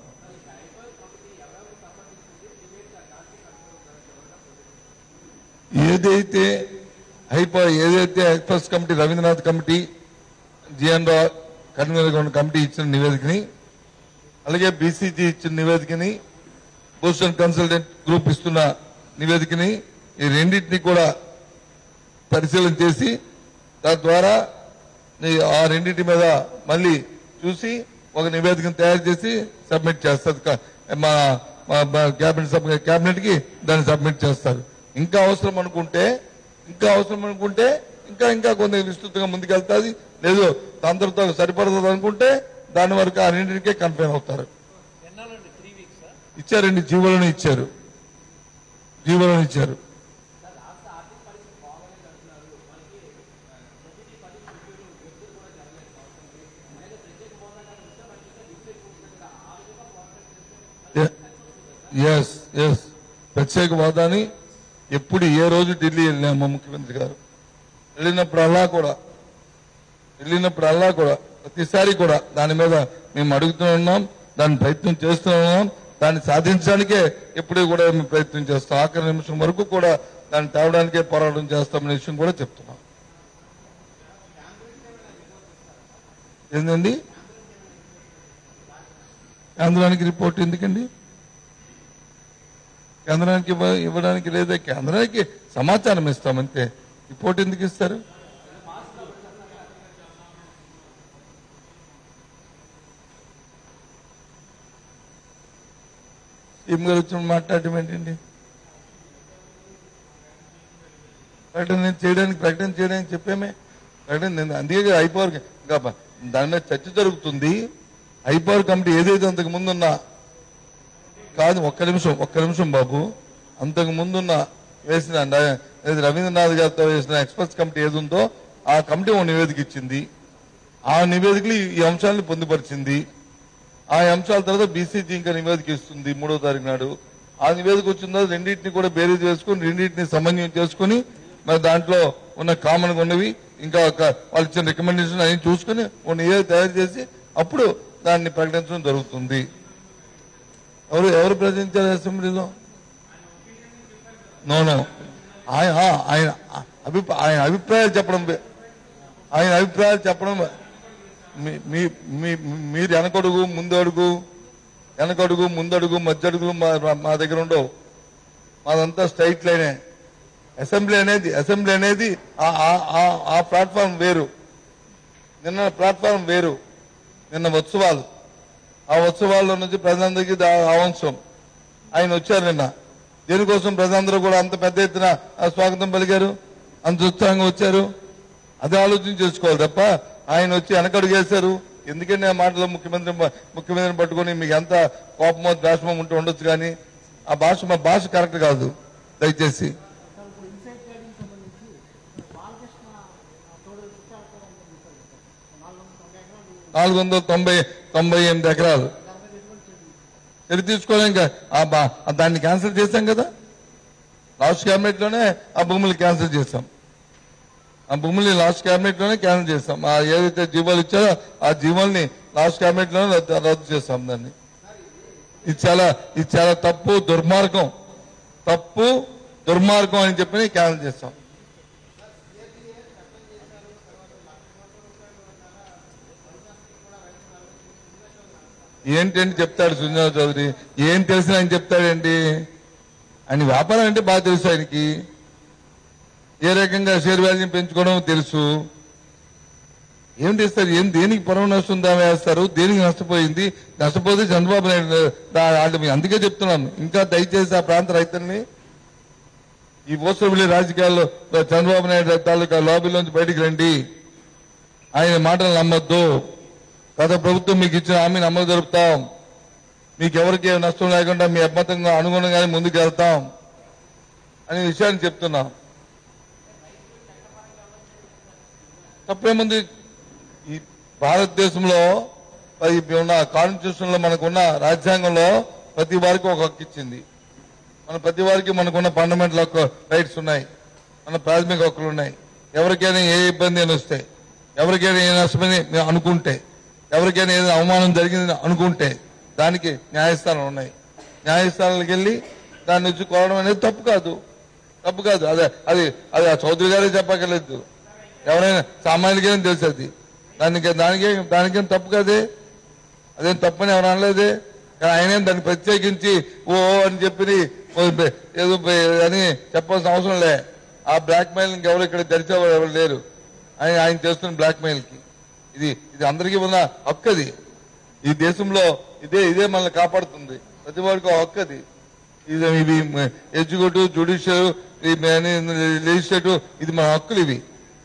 ఏదైతే experts committee Ravindranath committee G N Rao convener ఉన్న కమిటీ ఇచ్చిన నివేదికని అలాగే బీసీజీ ఇచ్చిన నివేదికని భూషణ్ కన్సల్టెంట్ గ్రూప్ ఇస్తున్న నివేదికని ఈ రెండింటినీ కూడా పరిశీలన చేసి దాని ద్వారా ఆ రెండింటి మీద మళ్ళీ చూసి ఒక నివేదికను తయారు చేసి సబ్మిట్ చేస్తారు. మా కేబినెట్ కి దాన్ని సబ్మిట్ చేస్తారు. ఇంకా అవసరం అనుకుంటే ఇంకా కొంత విస్తృతంగా ముందుకెళ్తాది. లేదు అందరితో సరిపడుతుంది అనుకుంటే దాని వరకు ఆ రెండింటికే కన్ఫైన్ అవుతారు. ఇచ్చారండి, జీవోలను ఇచ్చారు. ఎస్ ప్రత్యేక హోదాని ఎప్పుడు ఏ రోజు ఢిల్లీ వెళ్ళినామా ముఖ్యమంత్రి గారు వెళ్ళినప్పుడల్లా కూడా ప్రతిసారి కూడా దాని మీద మేము అడుగుతూ ఉన్నాం, దాన్ని ప్రయత్నం చేస్తూ ఉన్నాం. దాన్ని సాధించడానికే ఎప్పుడూ కూడా మేము ప్రయత్నం చేస్తాం. ఆఖరి నిమిషం వరకు కూడా దాన్ని తేవడానికే పోరాటం చేస్తామనే విషయం కూడా చెప్తున్నాం. ఏంటండి కేంద్రానికి రిపోర్ట్ ఎందుకండి? కేంద్రానికి ఇవ్వడానికి లేదా కేంద్రానికి సమాచారం ఇస్తామంతే. రిపోర్ట్ ఎందుకు ఇస్తారు? సీఎం గారు వచ్చి మాట్లాడటం ఏంటండి? ప్రకటన చేయడానికి చెప్పామే. ప్రకటన అందుకే ఐపవర్ ఇంకా దాని మీద చర్చ జరుగుతుంది. ఐపవర్ కమిటీ ఏదైతే అంతకు ముందున్నా కాదు, ఒక్క నిమిషం బాబు, అంతకు ముందున్న వేసిన రవీంద్రనాథ్ గారితో వేసిన ఎక్స్పర్ట్స్ కమిటీ ఏది ఉందో ఆ కమిటీ ఒక నివేదిక ఇచ్చింది. ఆ నివేదికలు ఈ అంశాలను పొందుపరిచింది. ఆ అంశాల తర్వాత బీసీజీ ఇంకా నివేదిక ఇస్తుంది 3వ తారీఖు నాడు. ఆ నివేదిక వచ్చిన తర్వాత రెండింటిని కూడా బేరీజ్ వేసుకుని రెండింటిని సమన్వయం చేసుకుని మరి దాంట్లో ఉన్న కామన్ గా ఉన్నవి ఇంకా వాళ్ళు ఇచ్చిన రికమెండేషన్ అన్ని చూసుకుని ఒక నివేదిక తయారు చేసి అప్పుడు దాన్ని ప్రకటించడం జరుగుతుంది. ఎవరు ప్రశ్నించారు అసెంబ్లీలో? నో ఆయన అభిప్రాయాలు చెప్పడం మీరు వెనకడుగు ముందడుగు మధ్య అడుగులు మా దగ్గర ఉండవు. మాదంతా స్ట్రైట్ లైనే. అసెంబ్లీ అనేది ఆ ప్లాట్ఫామ్ వేరు, నిన్న ఉత్సవాలు. ఆ ఉత్సవాల్లో నుంచి ప్రజలందరికీ అవసరం. ఆయన వచ్చారు నిన్న. దేనికోసం ప్రజలందరూ కూడా అంత పెద్ద ఎత్తున స్వాగతం పలికారు, అంత ఉత్సాహంగా వచ్చారు? అదే ఆలోచన చేసుకోవాలి తప్ప ఆయన వచ్చి వెనకడుగేశారు ఎందుకంటే ఆ మాటలో ముఖ్యమంత్రిని పట్టుకొని మీకు ఎంత కోపమో ద్వేషమో ఉంటూ ఉండొచ్చు, కానీ ఆ మా భాష కరెక్ట్ కాదు. దయచేసి 498 ఎకరాలు చర్య తీసుకోవాలి. ఇంకా దాన్ని క్యాన్సిల్ చేశాం కదా, లాస్ట్ క్యాబినెట్ లోనే ఆ భూములు క్యాన్సిల్ చేశాం. లాస్ట్ క్యాబినెట్ లోనే క్యాన్సిల్ చేస్తాం. ఏదైతే జీవోలు ఇచ్చారో ఆ జీవోల్ని లాస్ట్ క్యాబినెట్ లోనే రద్దు చేస్తాం. దాన్ని ఇది చాలా తప్పు దుర్మార్గం అని చెప్పి క్యాన్సిల్ చేస్తాం. ఏంటంటే చెప్తాడు సుజనా చౌదరి, ఏం తెలిసిన ఆయన చెప్తాడండి. ఆయన వ్యాపారం అంటే బాగా తెలుసు ఆయనకి. ఏ రకంగా షేర్ వాల్యూని పెంచుకోవడం తెలుసు. ఏం చేస్తారు, దేనికి పొలం నష్టం వేస్తారు, దేనికి నష్టపోతే చంద్రబాబు నాయుడు. అందుకే చెప్తున్నాను, ఇంకా దయచేసి ఆ ప్రాంత రైతుల్ని ఈ ఓసరబిల్లి రాజకీయాల్లో చంద్రబాబు నాయుడు తాలూకా లాబీలోంచి బయటికి రండి. ఆయన మాటలు నమ్మొద్దు. గత ప్రభుత్వం మీకు ఇచ్చిన హామీని అమలు జరుపుతాం. మీకు ఎవరికి నష్టం లేకుండా మీ అభ్యంతరంగా అనుగుణంగానే ముందుకు వెళ్తాం అనే విషయాన్ని చెప్తున్నాం. తప్పేముంది? ఈ భారతదేశంలో ఉన్న కాన్స్టిట్యూషన్ లో మనకున్న రాజ్యాంగంలో ప్రతి వారికి ఒక హక్కు ఇచ్చింది. మన ప్రతి వారికి మనకున్న ఫండమెంటల్ రైట్స్ ఉన్నాయి, మన ప్రాథమిక హక్కులు ఉన్నాయి. ఎవరికైనా ఏ ఇబ్బంది అని వస్తే, ఎవరికైనా ఏ నష్టమని అనుకుంటే, ఎవరికైనా ఏదైనా అవమానం జరిగిందని అనుకుంటే దానికి న్యాయస్థానాలు ఉన్నాయి. న్యాయస్థానాలకు వెళ్ళి దాని నుంచి కోరడం అనేది తప్పు కాదు. అదే అది అది ఆ చౌదరి గారే చెప్పక్కర్లేదు, ఎవరైనా సామాన్యులకైనా తెలుసు. అది దానికేం తప్పు కాదే, అదేం తప్పని ఎవరు అనలేదే. కానీ ఆయనే దాన్ని ప్రత్యేకించి ఓ అని చెప్పి ఏదో అని చెప్పాల్సిన అవసరం లే. ఆ బ్లాక్ మెయిల్ ఎవరు ఇక్కడ తెరిచేవారు ఎవరు లేరు. ఆయన చేస్తున్న బ్లాక్ మెయిల్ కి ఇది అందరికీ ఉన్న హక్కు. అది ఈ దేశంలో ఇదే మనల్ని కాపాడుతుంది. ప్రతి వారికి హక్కు. అది ఇవి ఎగ్జిక్యూటివ్, జ్యుడిషియల్, లెజిస్లేటివ్, ఇది మన హక్కులు. ఇవి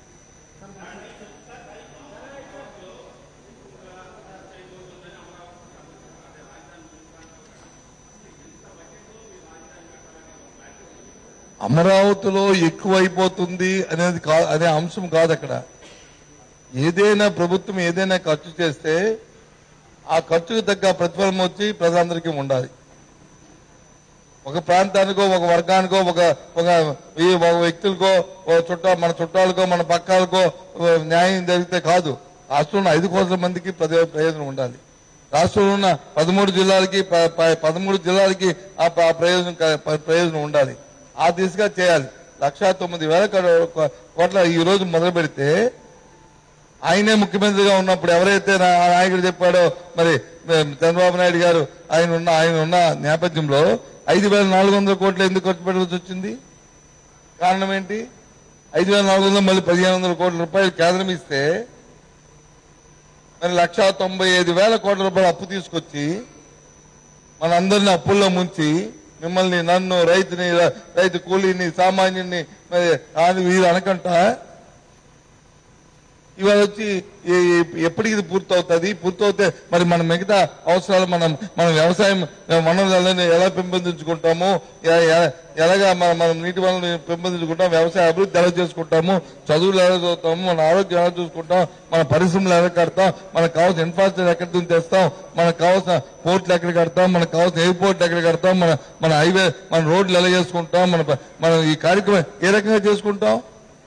అమరావతిలో ఎక్కువైపోతుంది అనే అంశం కాదు. అక్కడ ఏదైనా ప్రభుత్వం ఏదైనా ఖర్చు చేస్తే ఆ ఖర్చుకు తగ్గ ప్రతిఫలం వచ్చి ప్రజలందరికీ ఉండాలి. ఒక ప్రాంతానికో, ఒక వర్గానికో, ఒక వ్యక్తులకో, మన చుట్టాలకో, మన పక్కాలకో న్యాయం జరిగితే కాదు. రాష్ట్రంలో 5 కోట్ల మందికి ప్రయోజనం ఉండాలి. రాష్ట్రంలో ఉన్న 13 జిల్లాలకి ఆ ప్రయోజనం ఉండాలి. ఆ దిశగా చేయాలి. 1,09,000 కోట్ల ఈ రోజు మొదలు పెడితే, ఆయనే ముఖ్యమంత్రిగా ఉన్నప్పుడు ఎవరైతే నాయకుడు చెప్పాడో, మరి చంద్రబాబు నాయుడు గారు ఆయన ఉన్న నేపథ్యంలో 5,400 కోట్లు ఎందుకు ఖర్చు పెట్టాల్సి వచ్చింది? కారణం ఏంటి? 5,400 మళ్ళీ 1,500 కోట్ల రూపాయలు కేంద్రం ఇస్తే, మరి 1,95,000 కోట్ల రూపాయలు అప్పు తీసుకొచ్చి మనందరినీ అప్పుల్లో ముంచి మిమ్మల్ని, నన్ను, రైతు కూలీని, సామాన్యుని మరి వీరు అనకంట ఇవాళ వచ్చి ఎప్పటికి ఇది పూర్తవుతే మరి మన మిగతా అవసరాలు మన వ్యవసాయం వనరులను ఎలా పెంపొందించుకుంటాము, ఎలాగా మనం నీటి వనరులను పెంపొందించుకుంటాం, వ్యవసాయ అభివృద్ధి ఎలా చేసుకుంటాము, చదువులు ఎలా చదువుతాము, మన ఆరోగ్యం ఎలా చూసుకుంటాం, మన పరిశ్రమలు ఎలా కడతాం, మనకు కావాల్సిన ఇన్ఫ్రాస్ట్రక్చర్ ఎక్కడి నుంచి తెస్తాం, మనకు కావాల్సిన పోర్ట్లు ఎక్కడ కడతాం, మనకు కావాల్సిన ఎయిర్పోర్ట్ ఎక్కడ కడతాం, మన హైవే, మన రోడ్లు ఎలా చేసుకుంటాం, మనం ఈ కార్యక్రమం ఏ రకంగా చేసుకుంటాం?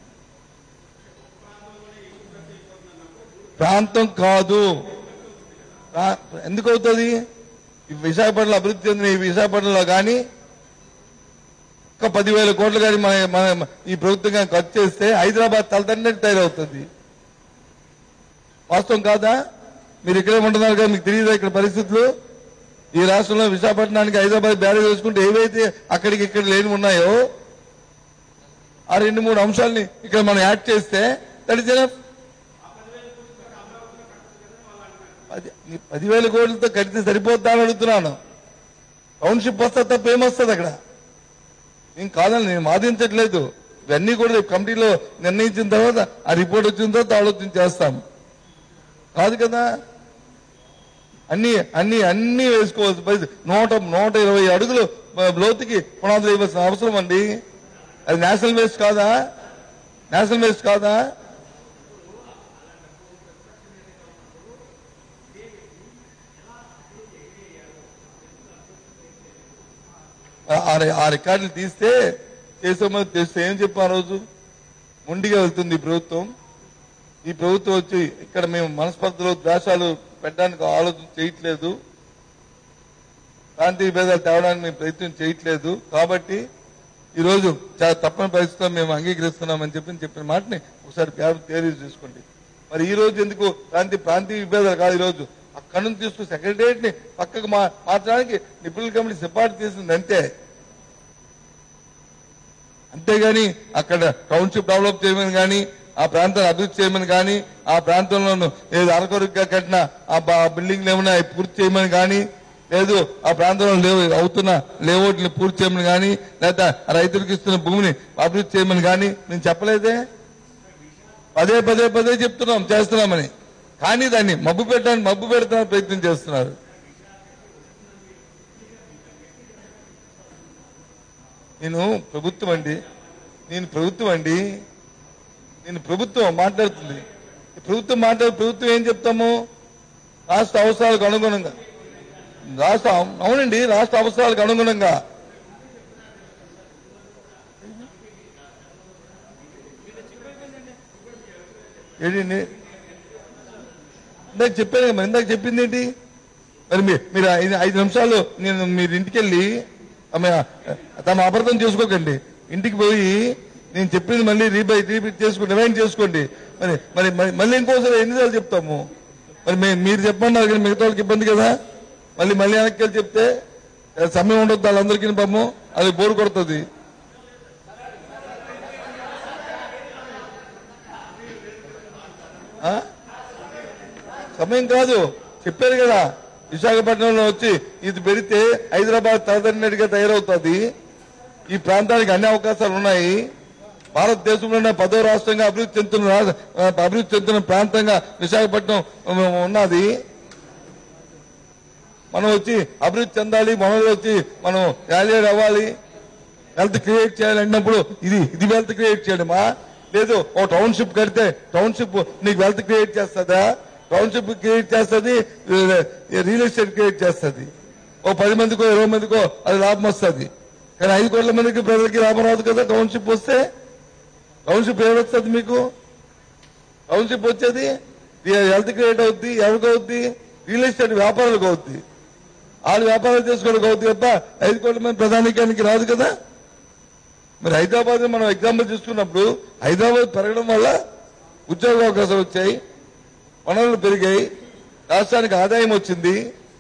ప్రాంతం కాదు. ఎందుకు అవుతుంది? విశాఖపట్నం అభివృద్ధి చెందిన ఈ విశాఖపట్నంలో కానీ ఒక 10,000 కోట్లు కానీ మన ఈ ప్రభుత్వం కానీ ఖర్చు చేస్తే హైదరాబాద్ తలదండని తయారవుతుంది. వాస్తవం కాదా? మీరు ఇక్కడే ఉంటున్నారు కదా, మీకు తెలియదా ఇక్కడ పరిస్థితులు? ఈ రాష్ట్రంలో విశాఖపట్నానికి హైదరాబాద్ బ్యారేజ్ వేసుకుంటే ఏవైతే అక్కడికి ఇక్కడ లేని ఉన్నాయో ఆ 2-3 అంశాలని ఇక్కడ మనం యాడ్ చేస్తే దట్ ఇస్ ఎనఫ్. 10,000 కోట్లతో కడితే సరిపోద్దా అని అడుగుతున్నాను. టౌన్షిప్ వస్తా తప్ప ఏమొస్తుంది అక్కడ? నేను కాదని నేను వాదించట్లేదు. ఇవన్నీ కూడా కమిటీలో నిర్ణయించిన తర్వాత, ఆ రిపోర్ట్ వచ్చిన తర్వాత ఆలోచన చేస్తాం. కాదు కదా, అన్ని వేసుకోవాల్సి 120 అడుగులు లోతుకి పునాదులు వేయవలసిన అవసరం అండి. అది నేషనల్ వేస్ట్ కాదా? ఆ రికార్డులు తీస్తే చేసామని తెలిస్తే ఏం చెప్పా? ఆ రోజు మొండిగా వెళ్తుంది ఈ ప్రభుత్వం వచ్చి ఇక్కడ మేము మనస్పర్ధలు, ద్వేషాలు పెట్టడానికి ఆలోచన చేయట్లేదు, ప్రాంతీయ భేదాలు తేవడానికి మేము ప్రయత్నం చేయట్లేదు. కాబట్టి ఈరోజు చాలా తప్పని పరిస్థితుల్లో మేము అంగీకరిస్తున్నామని చెప్పిన మాటని ఒకసారి తేరీ చేసుకోండి. మరి ఈ రోజు ఎందుకు ప్రాంతీయ విభేదాలు కాదు? ఈ రోజు అక్కడి నుంచి తీసుకుని సెక్రటరియట్ ని పక్కకు మార్చడానికి నిపుణుల కమిటీ సిఫార్సు చేసింది అంతేగాని అక్కడ టౌన్షిప్ డెవలప్ చేయమని కానీ, ఆ ప్రాంతాన్ని అభివృద్ధి చేయమని కానీ, ఆ ప్రాంతంలో ఏది అరకొరగా కట్టిన ఆ బిల్డింగ్లు ఏమైనా పూర్తి చేయమని కానీ, లేదు ఆ ప్రాంతంలో అవుతున్న లేఅవుట్ని పూర్తి చేయమని కానీ, లేదా రైతులకు ఇస్తున్న భూమిని అభివృద్ధి చేయమని కానీ నేను చెప్పలేదే. పదే చేస్తున్నామని. కానీ దాన్ని మబ్బు పెడతానికి ప్రయత్నం చేస్తున్నారు. నేను ప్రభుత్వం మాట్లాడుతుంది. ప్రభుత్వం ఏం చెప్తాము? రాష్ట్ర అవసరాలకు అనుగుణంగా అవునండి, రాష్ట్ర అవసరాలకు అనుగుణంగా ఏంటండి ఇందాక చెప్పాను కదా, ఇందాక చెప్పింది ఏంటి? మరి మీరు 5 నిమిషాలు మీరు ఇంటికి వెళ్ళి తమ అబద్ధం చేసుకోకండి. ఇంటికి పోయి నేను చెప్పింది మళ్ళీ రీపీట్ చేసుకోండి, రిమైండ్ చేసుకోండి. మరి మరి మళ్ళీ ఇంకోసారి ఎన్నిసార్లు చెప్తాము? మరి మీరు చెప్పండి, కానీ మిగతా వాళ్ళకి ఇబ్బంది కదా. మళ్ళీ వెనక్కి వెళ్ళి చెప్తే సమయం ఉండొద్దు వాళ్ళందరికీ, పాపం అది బోరు కొడుతుంది. సమయం కాదు, చెప్పారు కదా, విశాఖపట్నంలో వచ్చి ఇది పెడితే హైదరాబాద్ తలదన్నిటిగా తయారవుతుంది. ఈ ప్రాంతానికి అన్ని అవకాశాలు ఉన్నాయి. భారతదేశంలోనే 10వ రాష్ట్రంగా అభివృద్ధి చెందుతున్న ప్రాంతంగా విశాఖపట్నం ఉన్నది. మనం వచ్చి అభివృద్ధి చెందాలి, మనలో వచ్చి మనం వాల్యూడ్ అవ్వాలి, వెల్త్ క్రియేట్ చేయాలి అన్నప్పుడు ఇది వెల్త్ క్రియేట్ చేయడమా? లేదు ఓ టౌన్షిప్ కడితే టౌన్షిప్ నీకు వెల్త్ క్రియేట్ చేస్తుందా? టౌన్షిప్ క్రియేట్ చేస్తుంది, రియల్ ఎస్టేట్ క్రియేట్ చేస్తుంది. ఓ 10 మందికో 20 మందికో అది లాభం వస్తుంది. కానీ 5 కోట్ల మందికి ప్రజలకి లాభం రాదు కదా. టౌన్షిప్ వస్తే టౌన్షిప్ ఏమొస్తుంది మీకు? టౌన్షిప్ వచ్చేది హెల్త్ క్రియేట్ అవుద్ది. ఎవరికి అవుద్ది? రియల్ ఎస్టేట్ వ్యాపారాలకు అవుద్ది. వాళ్ళు వ్యాపారాలు చేసుకోవడానికి అవుద్ది తప్ప 5 కోట్ల మంది ప్రధానికానికి రాదు కదా. మరి హైదరాబాద్ మనం ఎగ్జాంపుల్ తీసుకున్నప్పుడు హైదరాబాద్ పెరగడం వల్ల ఉద్యోగ అవకాశాలు వచ్చాయి, వనరులు పెరిగాయి, రాష్ట్రానికి ఆదాయం వచ్చింది,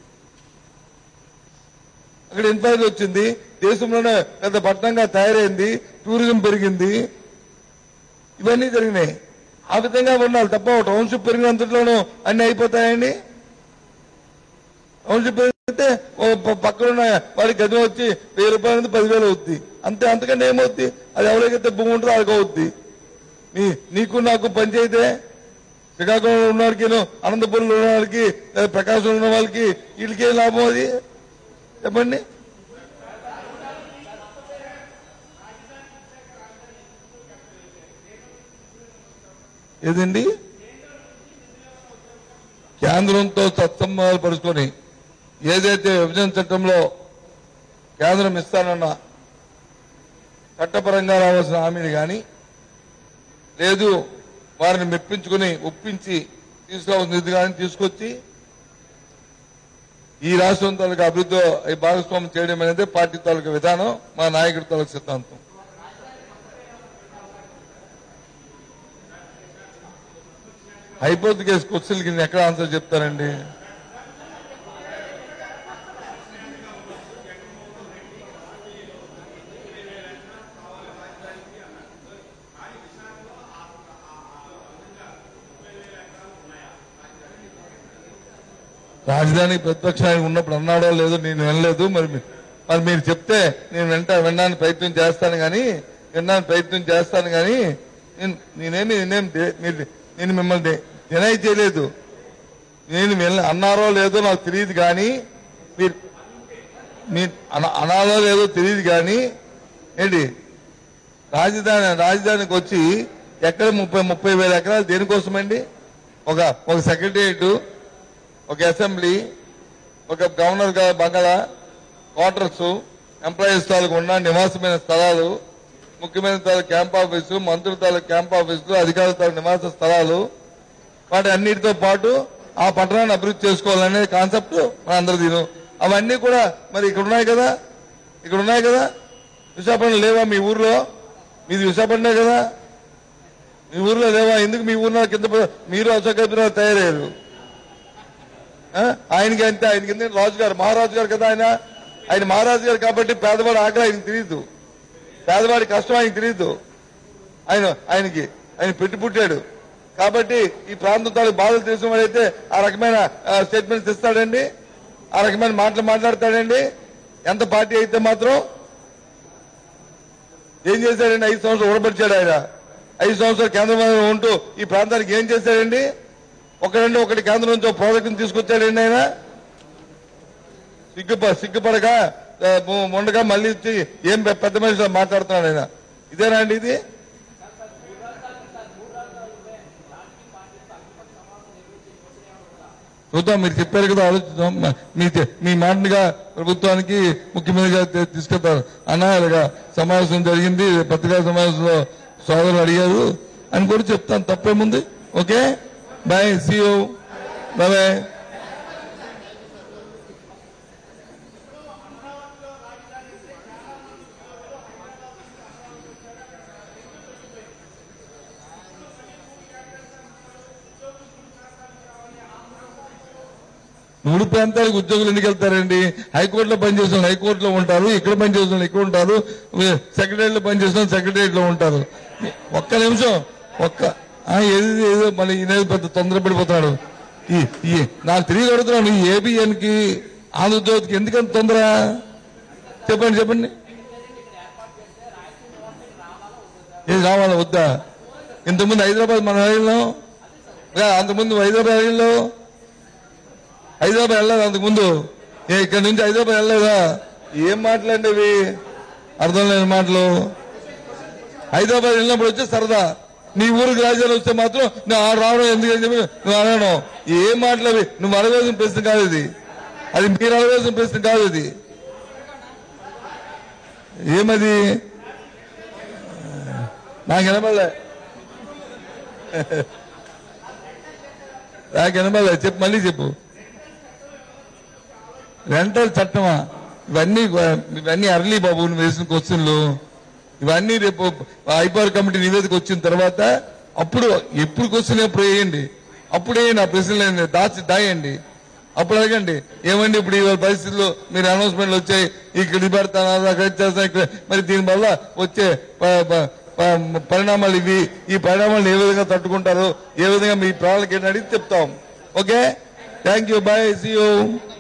అక్కడ ఇన్ఫ్రాస్ట్రక్చర్ వచ్చింది, దేశంలోనే పెద్ద పట్టణంగా తయారైంది, టూరిజం పెరిగింది, ఇవన్నీ జరిగినాయి. ఆ విధంగా ఉండాలి తప్ప టౌన్షిప్ పెరిగినంతలోనూ అన్ని అయిపోతాయండి. టౌన్షిప్ పెరిగితే పక్కనున్న వాడికి గది వచ్చి 1000 రూపాయల నుంచి 10,000 అవుద్ది, అంతే. అంతకంటే ఏమవుద్ది? అది ఎవరికైతే భూమి ఉంటుందో వాళ్ళకి అవుద్ది. నీకు నాకు పంచాయితే శ్రీకాకుళంలో ఉన్న వాడికి, అనంతపురంలో ఉన్న వాళ్ళకి, ప్రకాశంలో ఉన్న వాళ్ళకి వీళ్ళకి ఏం లాభం? అది చెప్పండి. ఏదండి? కేంద్రంతో సత్సంబంధాలు పరుచుకొని ఏదైతే విభజన చట్టంలో కేంద్రం ఇస్తానన్న చట్టపరంగా రావాల్సిన హామీని కానీ, లేదు వారిని మెప్పించుకుని ఒప్పించి తీసుకోవాల్సిన నిధి కానీ తీసుకొచ్చి ఈ రాష్ట్రం తాలూకా అభివృద్ధి భాగస్వామ్యం చేయడం అనేది పార్టీ తాలూకా విధానం, మా నాయకుడి తాలూకా సిద్ధాంతం. హైపోథికేటికల్ క్వశ్చన్కి నేను ఎక్కడ ఆన్సర్ చెప్తానండి? రాజధానికి ప్రతిపక్షానికి ఉన్నప్పుడు అన్నాడో లేదో నేను వినలేదు. మరి మీరు చెప్తే నేను వినడానికి ప్రయత్నం చేస్తాను కానీ నేను మిమ్మల్ని డినై చేయలేదు. నేను అన్నారో లేదో నాకు తెలియదు కానీ, మీరు అనాలో లేదో తెలియదు కానీ ఏంటి రాజధానికి వచ్చి ఎక్కడ 30,000 ఎకరాలు దేనికోసమండి? ఒక సెక్రటరియట్, ఒక అసెంబ్లీ, ఒక గవర్నర్ బంగళా, క్వార్టర్స్, ఎంప్లాయీస్ తాలూకు ఉన్న నివాసమైన స్థలాలు, ముఖ్యమైన తాలూకు క్యాంప్ ఆఫీసు, మంత్రుల తాలూకు క్యాంప్ ఆఫీసులు, అధికారుల తాలూకు నివాస స్థలాలు, వాటి అన్నిటితో పాటు ఆ పట్టణాన్ని అభివృద్ధి చేసుకోవాలనే కాన్సెప్ట్ మన అందరి దీని. అవన్నీ కూడా మరి ఇక్కడ ఉన్నాయి కదా. విశాఖపట్నం లేవా? మీ ఊర్లో మీది విశాఖపట్నం కదా, మీ ఊర్లో లేవా? ఎందుకు మీ ఊర్లో కింద మీరు అసౌకర్యంగా తయారయ్యారు? ఆయనకి అంతే, ఆయనకి ఎందుకంటే రాజు గారు, మహారాజు గారు కదా ఆయన మహారాజు గారు కాబట్టి పేదవాడి ఆకలి ఆయనకు తెలియదు, పేదవాడి కష్టం ఆయనకు తెలియదు. ఆయన పెట్టి పుట్టాడు కాబట్టి ఈ ప్రాంతం తాలూకు బాధలు తెలిసిన వాడైతే ఆ రకమైన స్టేట్మెంట్స్ ఇస్తాడండి, ఆ రకమైన మాటలు మాట్లాడతాడండి. ఎంత పార్టీ అయితే మాత్రం ఏం చేశాడండి? 5 సంవత్సరాలు ఉడబడిచాడు ఆయన. 5 సంవత్సరాలు కేంద్రంలో ఉంటూ ఈ ప్రాంతానికి ఏం చేశాడండి? ఒకటి కేంద్రం నుంచి ప్రాజెక్టును తీసుకొచ్చాడండి ఆయన. సిగ్గుపడక ఉండగా మళ్ళీ వచ్చి ఏం పెద్ద మనిషిలో మాట్లాడుతున్నాడు ఆయన. ఇదేనా అండి ఇది? చూద్దాం, మీరు చెప్పారు కదా, ఆలోచిద్దాం. మీ మాటగా ప్రభుత్వానికి ముఖ్యమంత్రిగా తీసుకెళ్తారు. అన్నా ఇలాగా సమావేశం జరిగింది, పత్రికా సమావేశంలో సోదరులు అడిగారు అని కూడా చెప్తాను, తప్పేముంది. Okay, bye, see you, bye. మూడు ప్రాంతాలకు ఉద్యోగులు ఎందుకు వెళ్తారండి? హైకోర్టులో పనిచేసిన వాళ్ళు హైకోర్టులో ఉంటారు, ఇక్కడ పనిచేసిన వాళ్ళు ఇక్కడ ఉంటారు, సెక్రటరీలో పనిచేసిన వాళ్ళు సెక్రటరీలో ఉంటారు. ఒక్క నిమిషం, ఏదో మళ్ళీ ఈయన పెద్ద తొందరపడిపోతున్నాడు. నాకు తిరిగి అడుగుతున్నాను, ఈ ఏబిఎన్ కి ఆంధ్రజ్యోతికి ఎందుకంత తొందర? చెప్పండి. ఏది రావాలా వద్దా? ఇంతకుముందు హైదరాబాద్ మన వెళ్ళాం, అంతకుముందు హైదరాబాద్ వెళ్ళలేదు, అంతకుముందు ఇక్కడ నుంచి హైదరాబాద్ వెళ్ళలేదా? ఏం మాటలండి ఇవి, అర్థం లేని మాటలు. హైదరాబాద్ వెళ్ళినప్పుడు వచ్చే సరదా, నీ ఊరికి రాజధాని వస్తే మాత్రం నువ్వు రావడం ఎందుకని చెప్పి నువ్వు అడగడం. ఏం మాటలు అవి? నువ్వు అడగవలసిన ప్రశ్న కాదు ఇది, అది మీరు అడగవలసిన ప్రశ్న కాదు ఇది. ఏమది? నాకు వినబడలే, చెప్పు, మళ్ళీ చెప్పు. రెంటల్ చట్టమా? ఇవన్నీ అర్లీ బాబు నువ్వు వేసిన క్వశ్చన్లు. ఇవన్నీ రేపు ఐపవర్ కమిటీ నివేదిక వచ్చిన తర్వాత అప్పుడు ఎప్పుడు క్వశ్చన్ ఎప్పుడు వేయండి, అప్పుడు వేయండి. ఆ ప్రశ్నలు దాయండి, అప్పుడు అడగండి. ఏమండి ఇప్పుడు ఈ పరిస్థితుల్లో మీరు అనౌన్స్మెంట్లు వచ్చాయి, ఇక్కడ పెడతాను, అక్కడ చేస్తాను, ఇక్కడ మరి దీనివల్ల వచ్చే పరిణామాలు ఇవి, ఈ పరిణామాలను ఏ విధంగా తట్టుకుంటారు, ఏ విధంగా మీ ప్రాణాలకు ఏంటని అడిగి చెప్తాం. Okay, thank you, bye, see you.